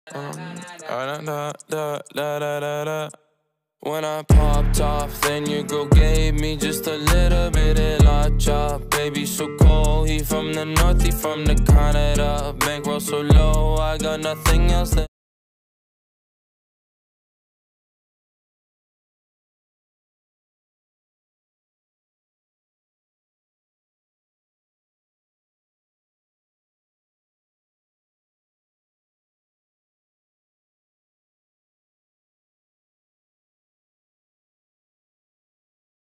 Da da da da da da da. When I popped off, then your girl gave me just a little bit of la chop. Baby so cold, he from the north, he from the Canada. Bankroll so low, I got nothing else that